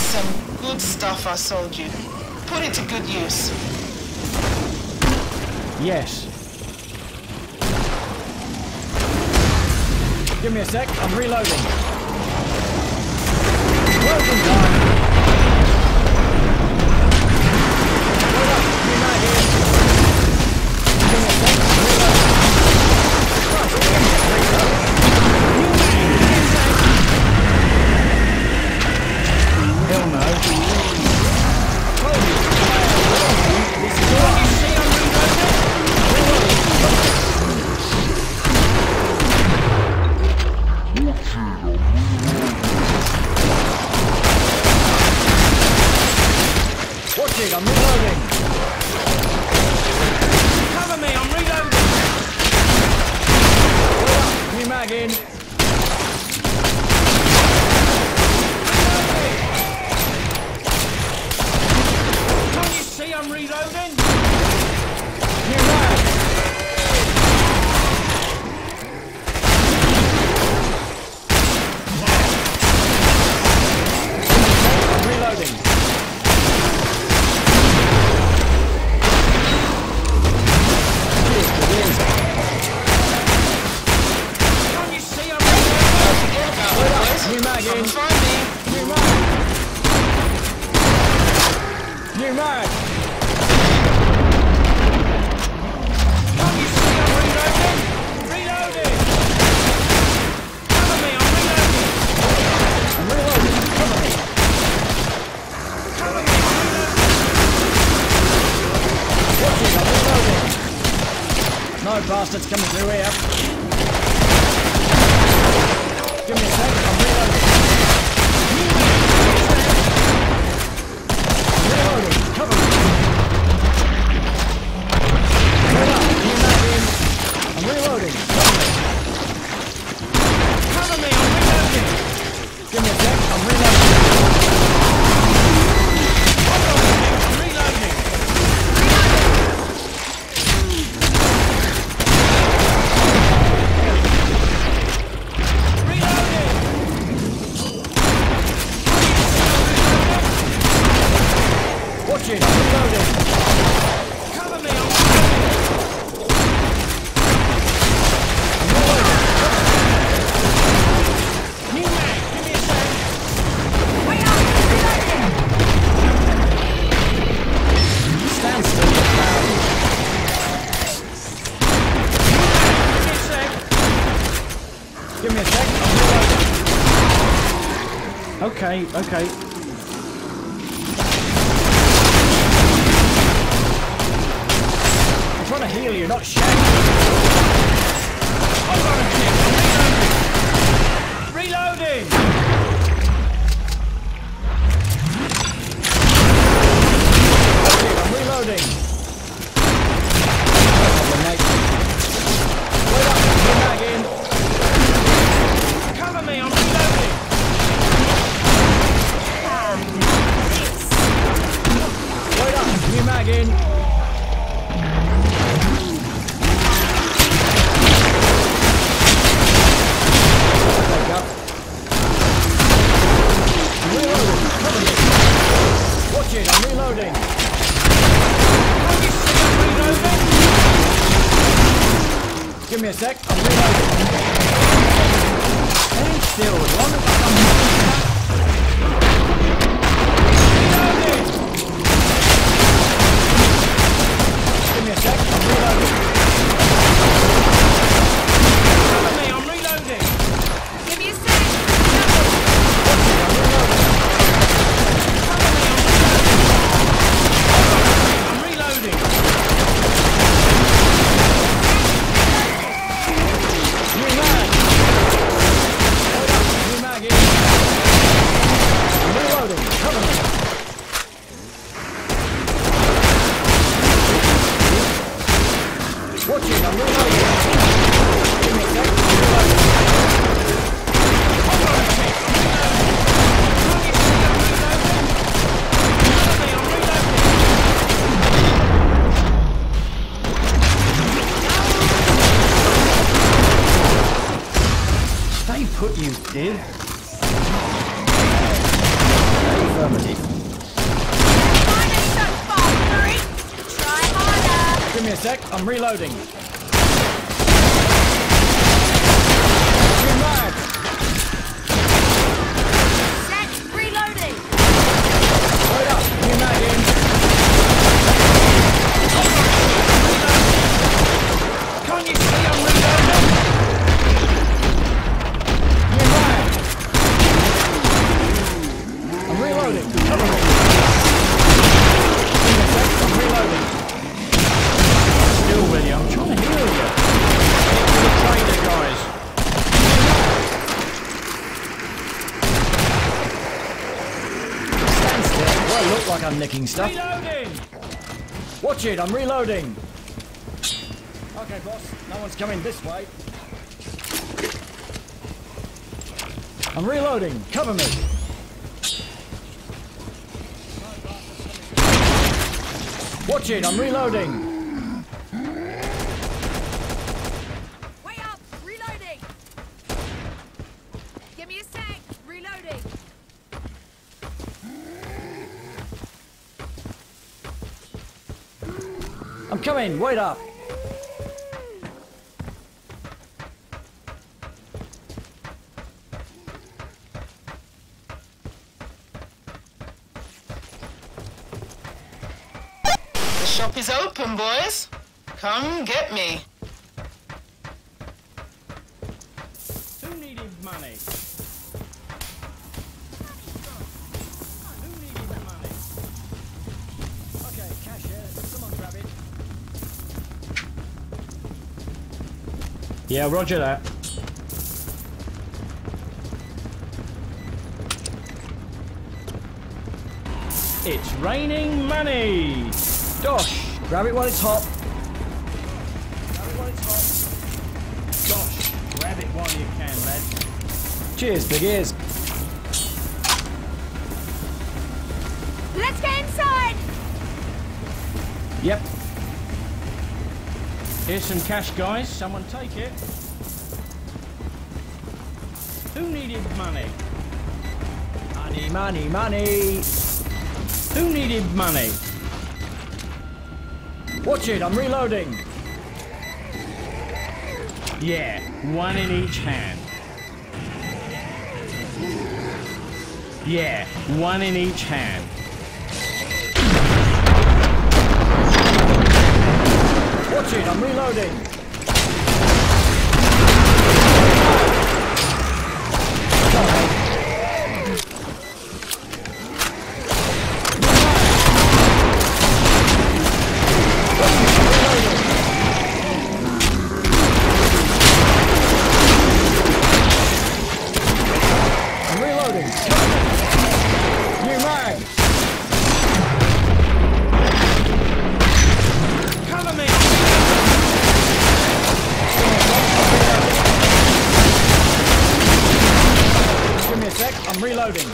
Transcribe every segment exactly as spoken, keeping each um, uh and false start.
some good stuff I sold you. Put it to good use. Yes. Give me a sec, I'm reloading. Loading time. Hold up, give me that here. Give me a sec, I'm reloading. Christ, I'm gonna get reloaded. Hell no. Holy this is all you see on reloading? Watch it, I'm reloading. Cover me, I'm reloading. New mag in. Can't you see I'm reloading? New mag. I'm reloading. New mag in. New mag. New mag. Can't you see I'm reloading? Reloading. Cover me, I'm reloading. I'm reloading. Cover me. Cover me, I'm reloading. Watch it, I'm reloading. No bastards coming through here. Give me a sec, I'm reloading. I'm reloading, cover me. Hold up, new mag in. I'm reloading, cover me. Cover me, I'm reloading. Give me a sec, I'm reloading. Hold on, I'm reloading. Watch it, I'm reloading. Cover me, I'm reloading. I'm reloading. New mag, give me a sec. Wait up, reloading. Stand still, you clown. New mag, give me a sec. Give me a sec, I'm reloading. Okay, okay. I'm trying to heal you, not shout. Hold on a minute, reloading! Reloading! I'm reloading! Wait up, new mag in! Cover me, I'm reloading! Wait up, new mag in! Watch it, I'm reloading. Can you see I'm reloading? Give me a sec, I'm reloading. Stand still, as long as I'm reloading. Give me a sec, I'm reloading. Cover me, I'm reloading. Give me a sec. Watch it, I'm reloading. I'm reloading. New mag. Hold up, new mag in. I'm reloading, cover me. Watch it, I'm reloading. Give me a sec, I'm reloading. Hold on a sec, I'm reloading. Can't you see I'm reloading? Cover me, I'm reloading. Stay put, you did. Stay Affirmative. Finally so far, Fury. Try harder. Give me a sec, I'm reloading. Set. Reloading. Load up, new mag in. Can't you see I'm reloading? New mag. I'm reloading. Cover me. Give me a sec, I'm reloading. Still ready, I'm trying to heal you. Get to the trainer, guys. Stand still. Do I look like I'm nicking stuff? Reloading! Watch it, I'm reloading. Okay, boss, no one's coming this way. I'm reloading, cover me. Watch it, I'm reloading. Way up. Reloading. Give me a sec. Reloading. I'm coming, wait up. The shop is open, boys. Come get me. Who needed money? Who needed money? Okay, cash here, someone grab it. Yeah, roger that. It's raining money! Dosh, grab it while it's hot. Grab it while it's hot. Gosh, grab it while you can, lad. Cheers, big ears. Let's get inside. Yep. Here's some cash, guys. Someone take it. Who needed money? Money, money, money. Who needed money? Watch it, I'm reloading. Yeah, one in each hand. Yeah, one in each hand. Watch it, I'm reloading. I'm reloading. New mag. Cover me! Give me a sec, I'm reloading.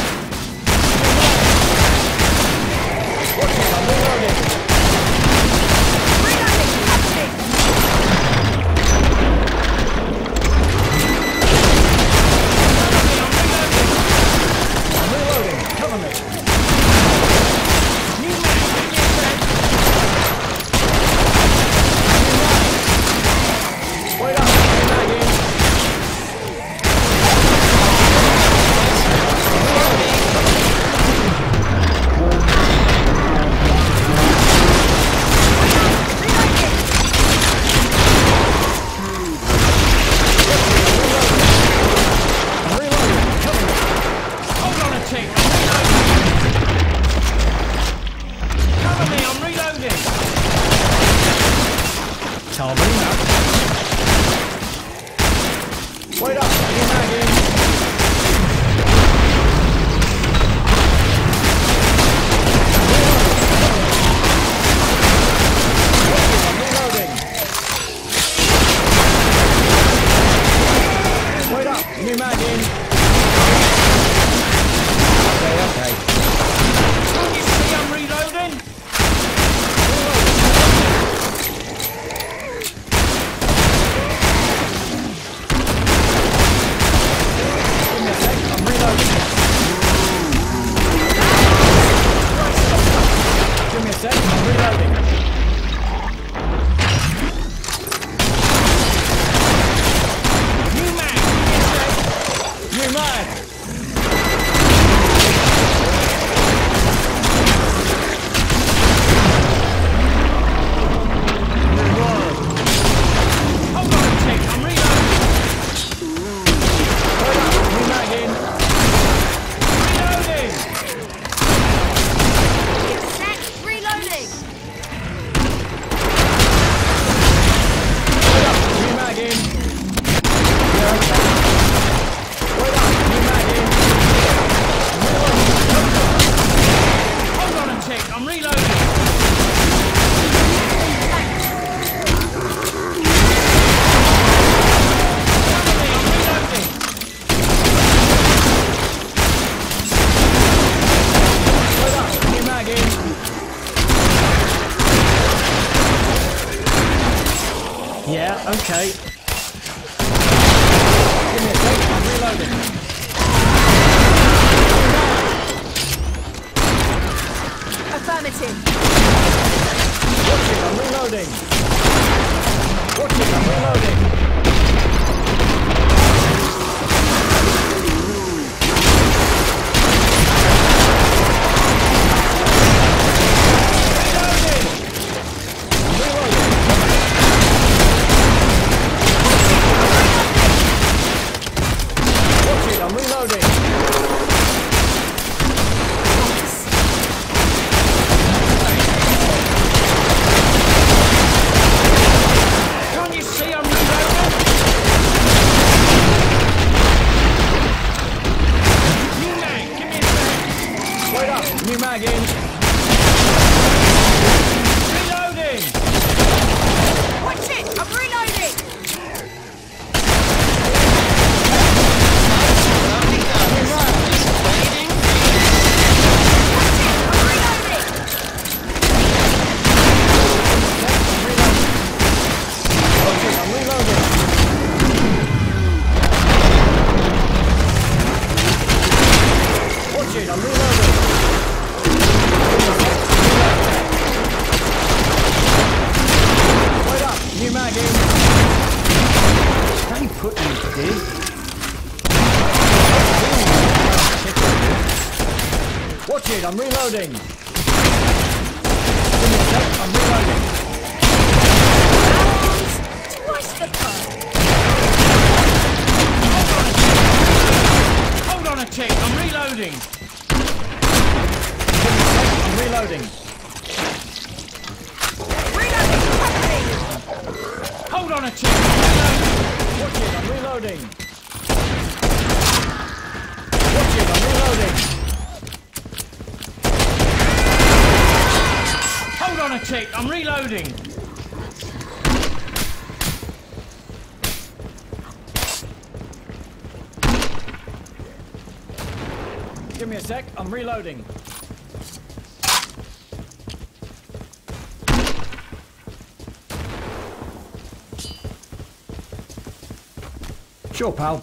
Watch it, I'm reloading. Reloading. I'm reloading. Cover me. New man, give me a sec. Wait up, new mag in. mag in. Reloading! Watch it! I'm reloading! Lovely guns. Just waiting. Watch it! I'm reloading! Okay, I'm reloading. Watch it, I'm reloading. Wait up, new mag in. Stay put, you dig. Watch it, I'm reloading. Give me a sec, I'm reloading. Twice the fun! Hold on a tick, I'm reloading. Give me a sec, I'm reloading. Reloading properly! Hold on a tick, I'm reloading. Watch it, I'm reloading. Watch it, I'm reloading. Hold on a tick, I'm reloading. Give me a sec, I'm reloading. Sure, pal.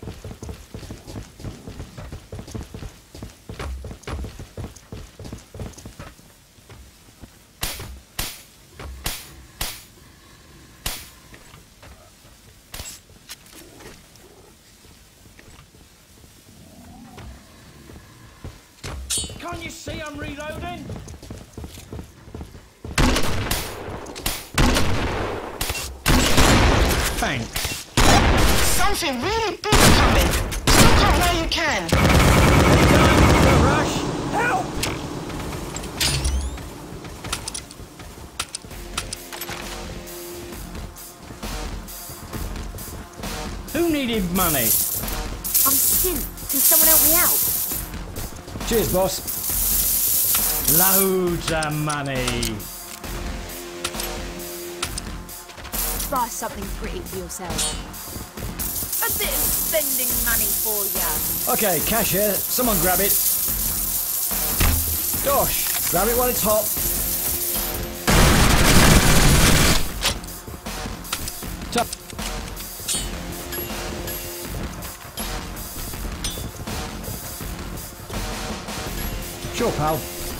Can't you see I'm reloading? Thanks. Something really big coming. Still come where you can. Anytime, no rush. Help! Who needed money? I'm Sim. Can someone help me out? Cheers, boss. Loads of money. Buy something pretty for yourself. A bit of spending money for ya. Okay, cash here. Someone grab it. Gosh, grab it while it's hot. Tough. Sure, pal.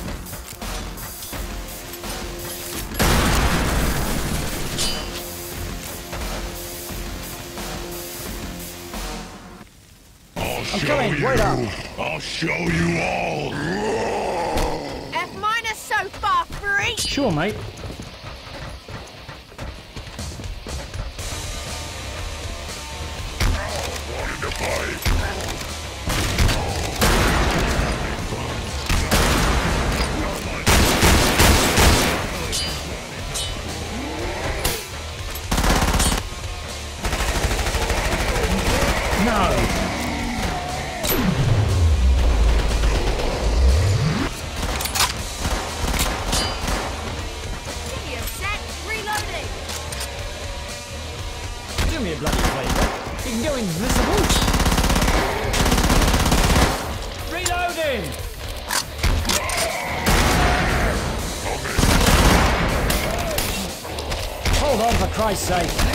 I'm coming, wait up. I'll show you all. F minus so far, free. Sure, mate. Wanted to fight. No. Give me a sec. Reloading. Do me a bloody favour. You can go invisible. Reloading. Hold on, for Christ's sake.